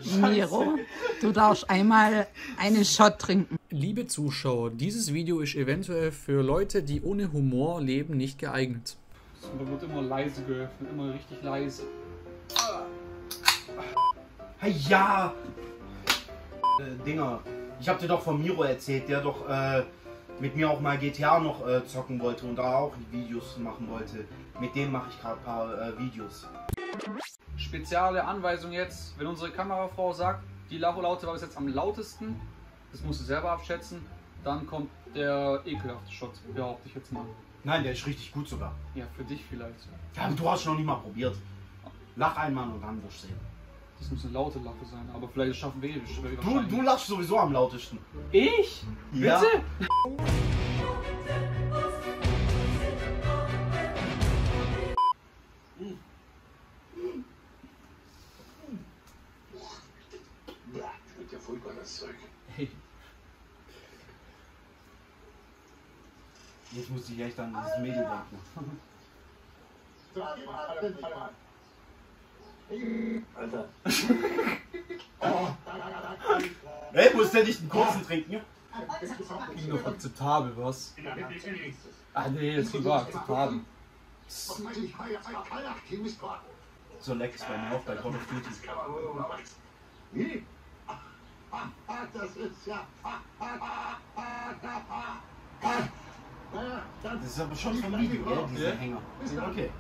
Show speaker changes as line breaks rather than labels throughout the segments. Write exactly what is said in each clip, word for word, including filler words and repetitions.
Miro, du darfst einmal einen Shot trinken.
Liebe Zuschauer, dieses Video ist eventuell für Leute, die ohne Humor leben, nicht geeignet.
Da wird immer leise geöffnet, immer richtig leise.
Hey, ja! Äh, Dinger, ich hab dir doch von Miro erzählt, der doch äh, mit mir auch mal G T A noch äh, zocken wollte und da auch Videos machen wollte. Mit dem mache ich gerade ein paar äh, Videos.
Spezielle Anweisung jetzt, wenn unsere Kamerafrau sagt, die Laute war bis jetzt am lautesten, das musst du selber abschätzen, dann kommt der ekelhafte Shot, behaupte ich jetzt mal.
Nein, der ist richtig gut sogar.
Ja, für dich vielleicht.
Ja, aber du hast noch nicht mal probiert. Lach einmal und dann wirst du sehen.
Das muss eine laute Lache sein, aber vielleicht schaffen wir es.
Du, du lachst sowieso am lautesten.
Ich?
Ja.
Bitte?
Schmeckt ja furchtbar, das Zeug.
Hey.
Jetzt muss ich echt an dieses Mädel denken.
Alter.
Ey, muss der nicht einen kurzen trinken?
Ging noch akzeptabel, was? Ah nee, das war akzeptabel.
So leck es bei mir auf bei Call of Duty.
Wie? Das ist ja.
Das ist aber schon Familie, gell, diese Hänger. Okay.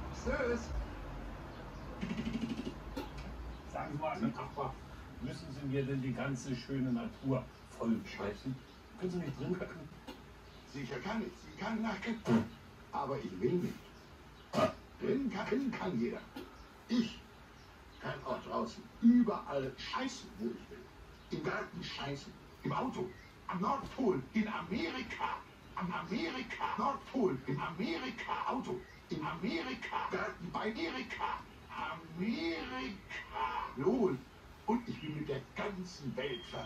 Sagen Sie mal, Herr Nachbar, müssen Sie mir denn die ganze schöne Natur voll scheißen? Können Sie nicht drin können? Sicher kann ich. Sie kann nacken. Aber ich will nicht. Drin kann, drin kann jeder. Ich kann auch draußen überall scheißen, wo ich will. Im Garten scheißen, im Auto, am Nordpol, in Amerika, am Amerika, Nordpol, in Amerika, Auto, in Amerika, Garten bei Amerika, Amerika, Jawohl. Und ich bin mit der ganzen Welt ver...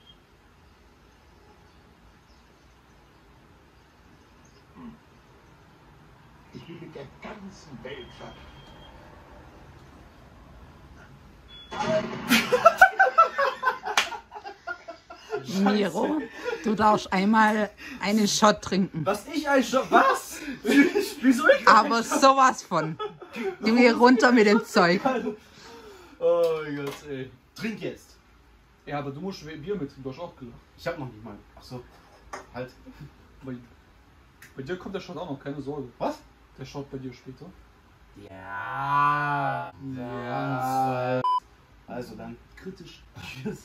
Hm. Ich bin mit der ganzen Welt ver...
Miro, du darfst einmal einen Shot trinken.
Was, ich ein Shot? Was? Wieso ich?
Aber sowas von. Junge, runter mit dem Zeug.
Oh Gott, ey.
Trink jetzt.
Ja, aber du musst Bier mittrinken, du hast auch gelacht.
Ich hab noch nicht mal. Achso. Halt.
Bei, bei dir kommt der Shot auch noch, keine Sorge.
Was?
Der Shot bei dir später.
Ja.
Ja.
Also dann. Kritisch. Tschüss.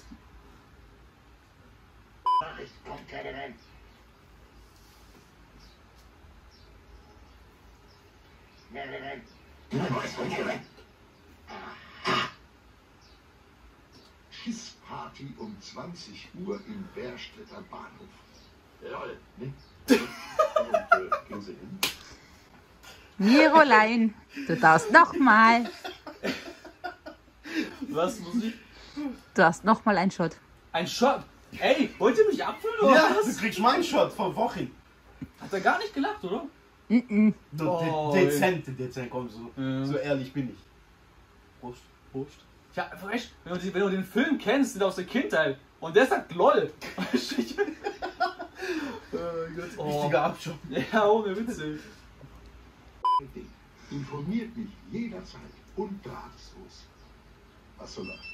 Nachricht kommt keine rein. Mehr rein. Schissparty um zwanzig Uhr im Bärstädter Bahnhof. Jawohl, ne? Und äh, gehen Sie hin?
Mirolein, du darfst nochmal.
Was muss ich?
Du hast nochmal einen Shot.
Ein Shot? Ey, wollt ihr mich abfüllen oder
Ja,
was?
du kriegst meinen Shot von Wochen.
Hat er gar nicht gelacht, oder?
Mm-mm.
So,
Oh,
de dezent, dezent, komm, so,
Ja.
so ehrlich bin ich.
Prost. Prost. Ja, echt, wenn du, die, wenn du den Film kennst, den aus der Kindheit, und der sagt LOL. Oh.
Richtiger Abschub.
Ja, ohne Witze.
Informiert mich jederzeit und gratislos. Was soll das?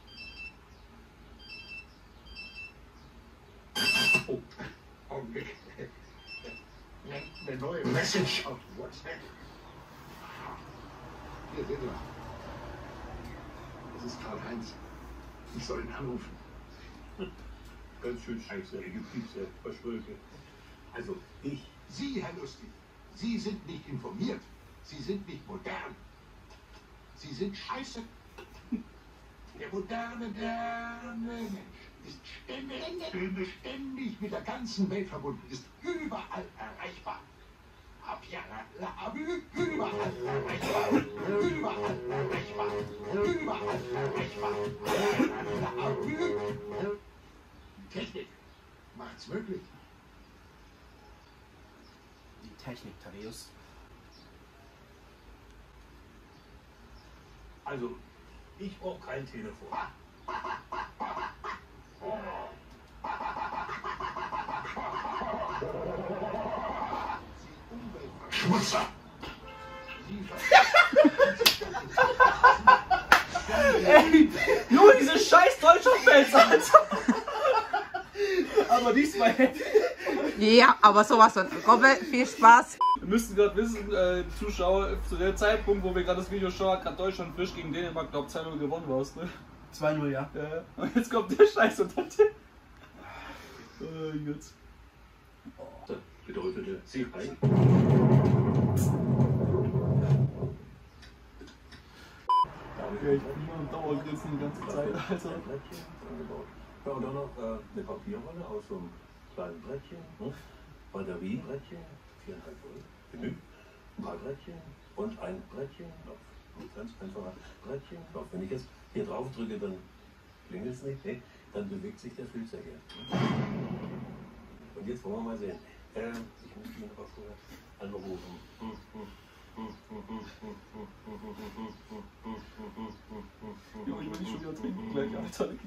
Oh, Augenblick. Eine neue Message auf WhatsApp. Hier, sehen Sie. Das ist Karl-Heinz. Ich soll ihn anrufen. Ganz schön scheiße, Ägyptische Verschwölke. Also, ich. Sie, Herr Lustig, Sie sind nicht informiert. Sie sind nicht modern. Sie sind scheiße. Der moderne, moderne Mensch ist ständig, ständig, ständig mit der ganzen Welt verbunden, ist überall erreichbar. Ab ja, ab, überall erreichbar, überall erreichbar, überall erreichbar. Technik macht's möglich.
Die Technik, Thaddeus.
Also, ich brauche kein Telefon. Schmutzer!
Ey, nur diese scheiß Deutschland-Fans, Alter.
Aber diesmal.
Ja, aber sowas von. Robbe, viel Spaß.
Wir müssen gerade wissen, äh, Zuschauer, zu dem Zeitpunkt, wo wir gerade das Video schauen, hat gerade Deutschland frisch gegen Dänemark, glaube zwei null gewonnen warst, ne?
zwei null, ja.
Ja. Und jetzt kommt der Scheiß unter dir. Oh Gott.
Das bedeutete Sieg ein.
Ja, ich bin nur am Dauergrinsen die ganze Zeit, Alter.
Ja, und dann noch äh, eine Papierrolle aus so einem kleinen Brettchen, ne? Batteriebrettchen, viereinhalb Volt, Menü, ein paar Brettchen und ein Brettchen, Knopf. Ein ganz einfacher Brettchen, Knopf. Wenn ich jetzt hier drauf drücke, dann klingelt es nicht, ne? Dann bewegt sich der Filzer hier. Und jetzt wollen wir mal sehen. Ähm, ich muss ihn aber vorher anrufen.
Jo, ich will dich schon wieder trinken gleich, Alter. Damit.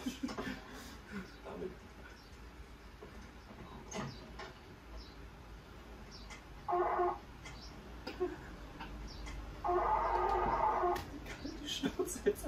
Die Schnauze jetzt.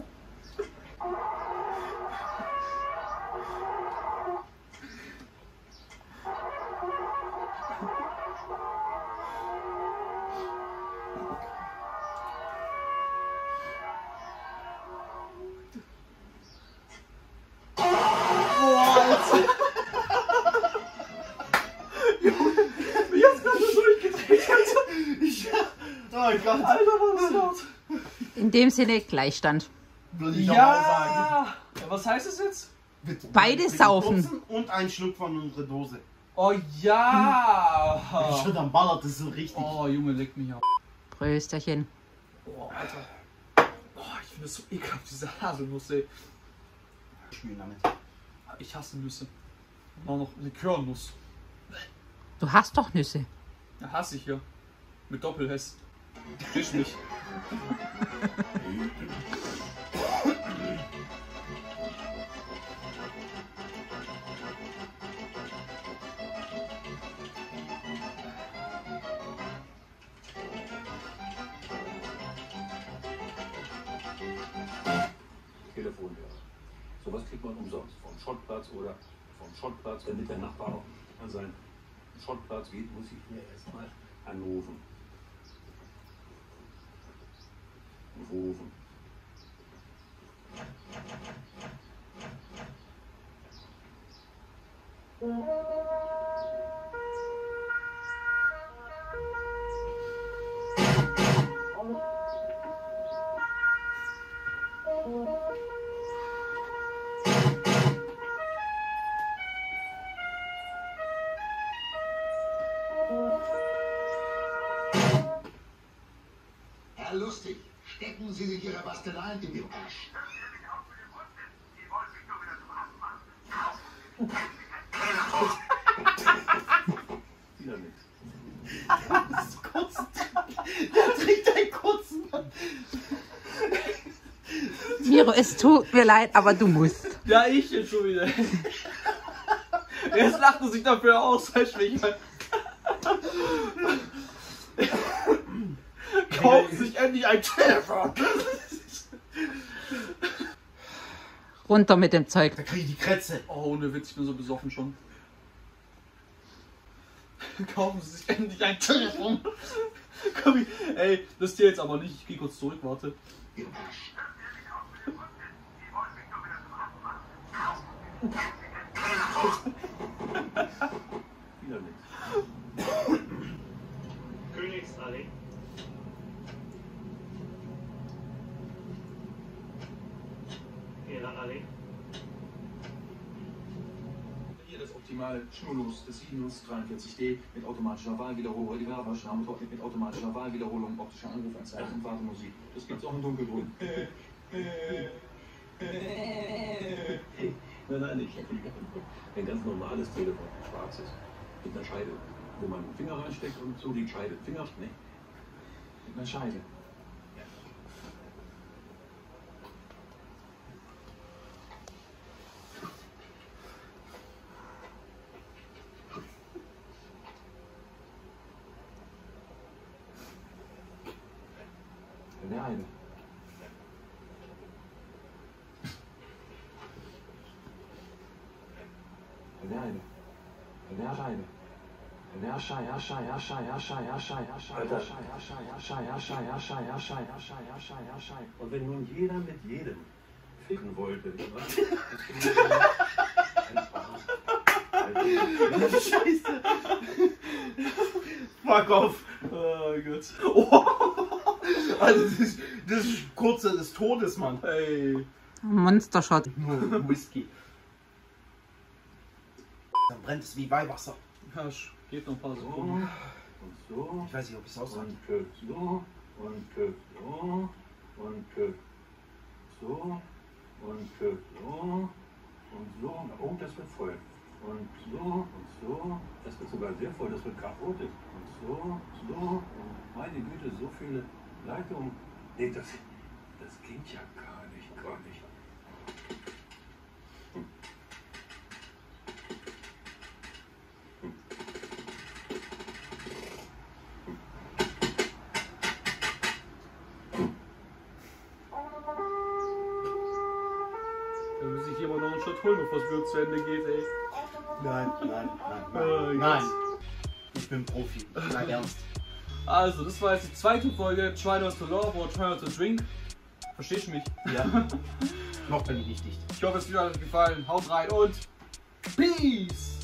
Oh Gott.
Alter, was ist laut?
In dem Sinne Gleichstand.
Würde ich auch mal sagen.
Ja! Ja, was heißt das jetzt?
Bitte,
Beide
bitte
saufen.
putzen und ein Schluck von unserer Dose.
Oh ja!
Schon dann ballert es so richtig.
Oh, Junge, leck mich ab.
Prösterchen.
Oh, Alter. Oh, ich finde das so ekelhaft, diese Haselnuss, ey.
Spielen damit.
Ich hasse Nüsse. Und auch noch Likörnuss.
Du hast doch Nüsse.
Ja, hasse ich ja. Mit Doppel-Hess. Fisch mich.
Telefonhörer. Sowas kriegt man umsonst. Vom Schrottplatz oder vom Schrottplatz, damit der Nachbar auch an seinen Schrottplatz geht, muss ich mir erstmal anrufen. Rufen. Herr Lustig, stecken Sie sich Ihre Basteleien in den Arsch. Wieder nichts.
Der trinkt einen kurzen.
Miro, es tut mir leid, aber du musst.
Ja, ich jetzt schon wieder. Jetzt lacht er sich dafür aus, weißt du, wie ich meine. Kaufen sich endlich ein Telefon.
Runter mit dem Zeug.
Da krieg ich die Krätze.
Oh, ohne Witz, ich bin so besoffen schon. Kaufen Sie sich endlich ein Telefon. Komm, ich, ey, das hier jetzt aber nicht. Ich geh kurz zurück, warte.
Im Arsch. Wieder nichts.
Königsallee. Fehlerallee.
Hier das optimale Schnurlos des Sinus dreiundvierzig D mit automatischer Wahlwiederholung, Oliver Waschraum mit automatischer Wahlwiederholung, optischer Anrufanzeige und Wartemusik. Das gibt's auch in dunkelgrün.
Nein, nein, ich habe ein ganz normales Telefon, schwarzes, mit einer Scheide, wo man den Finger reinsteckt und so die Scheide. Finger, ne?
Mit einer Scheide. An der Eibe. An der Eibe. An der Scheibe. An der Schei, ja, Schei, ja, Schei, ja, Schei, ja, Schei, ja, Schei, ja, Schei, ja, Schei, ja, Schei, ja, Schei, ja, Schei, ja, Schei, ja, Schei, ja, Schei, ja, Schei.
Und wenn nun jeder mit jedem ficken wollte, was?
Scheiße. Fuck off. Oh Gott. Oh. Also das ist, das ist kurze des Todes, Mann. Hey.
Monstershot.
Nur Whisky. Dann brennt es wie Weihwasser.
Ja, geht noch ein paar
So
Sekunden.
und so.
Ich weiß nicht, ob ich es aushalte.
Und Köpf so. Und Köpf so. Und Köpf so. Und Köpf so. Und so. Oh, das wird voll. Und so und so. Das wird sogar sehr voll. Das wird chaotisch. Und so, so. Und meine Güte, so viele Leitungen. Nee, das, das klingt ja gar nicht, gar nicht.
Da muss ich hier mal noch einen Shot holen, bevor das Bild zu Ende geht, ey.
Nein, nein, nein,
Oh,
nein. Nein. Ich bin Profi. Nein, ernst.
Also, das war jetzt die zweite Folge Try Not to Love or Try Not to Drink. Verstehst du mich?
Ja. Noch bin ich nicht dicht.
Ich hoffe, es hat euch gefallen. Haut rein und Peace!